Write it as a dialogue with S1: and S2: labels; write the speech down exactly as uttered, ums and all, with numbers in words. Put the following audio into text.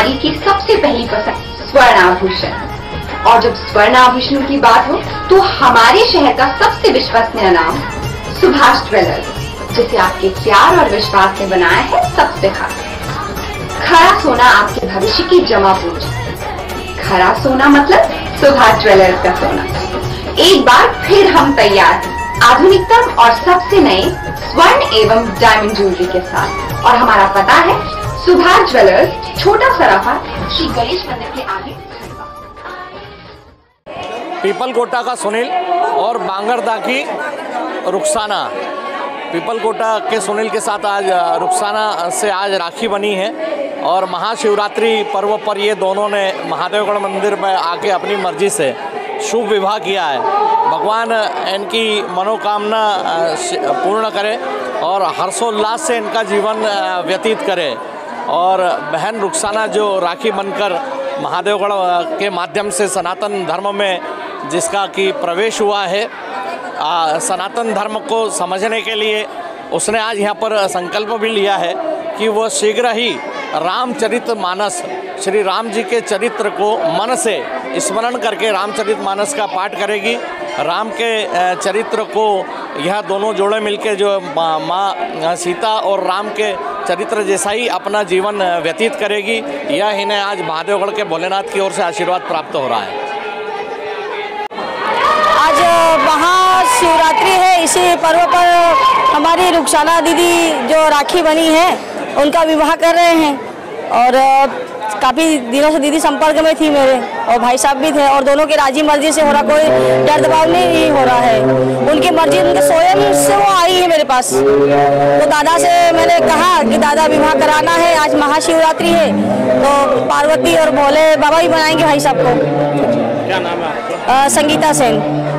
S1: नारी की सबसे पहली पसंद स्वर्ण आभूषण। और जब स्वर्ण आभूषण की बात हो तो हमारे शहर का सबसे विश्वसनीय नाम सुभाष ज्वेलर्स, जिसे आपके प्यार और विश्वास ने बनाया है सबसे खास। खरा सोना आपके भविष्य की जमा पूंजी। खरा सोना मतलब सुभाष ज्वेलर्स का सोना। एक बार फिर हम तैयार हैं आधुनिकतम और सबसे नए स्वर्ण एवं डायमंड ज्वेलरी के साथ। और हमारा पता है सुभाष ज्वेलर्स, छोटा सराफा, श्री गणेश मंदिर के आगे।
S2: पीपलकोटा का सुनील और बांगरदा की रुखसाना। पीपलकोटा के सुनील के साथ आज रुखसाना से आज राखी बनी है और महाशिवरात्रि पर्व पर ये दोनों ने महादेवगढ़ मंदिर में आके अपनी मर्जी से शुभ विवाह किया है। भगवान इनकी मनोकामना पूर्ण करे और हर्षोल्लास से इनका जीवन व्यतीत करे। और बहन रुखसाना जो राखी बनकर महादेवगढ़ के माध्यम से सनातन धर्म में जिसका कि प्रवेश हुआ है, आ, सनातन धर्म को समझने के लिए उसने आज यहाँ पर संकल्प भी लिया है कि वह शीघ्र ही रामचरितमानस, श्री राम जी के चरित्र को मन से स्मरण करके रामचरितमानस का पाठ करेगी। राम के चरित्र को यह दोनों जोड़े मिलके जो माँ सीता और राम के चरित्र जैसा ही अपना जीवन व्यतीत करेगी। यह इन्हें आज महादेवगढ़ के भोलेनाथ की ओर से आशीर्वाद प्राप्त हो रहा है।
S3: आज महाशिवरात्रि है, इसी पर्व पर हमारी रुखसाना दीदी जो राखी बनी है उनका विवाह कर रहे हैं। और काफ़ी दिनों से दीदी संपर्क में थी मेरे, और भाई साहब भी थे, और दोनों की राजी मर्जी से हो रहा, कोई डर दबाव नहीं हो रहा है। उनकी मर्जी, उनके स्वयं से वो आई है मेरे पास। तो दादा से मैंने कहा कि दादा विवाह कराना है, आज महाशिवरात्रि है, तो पार्वती और भोले बाबा ही बनाएंगे भाई साहब को।
S2: क्या नाम है आपका?
S3: संगीता सेन।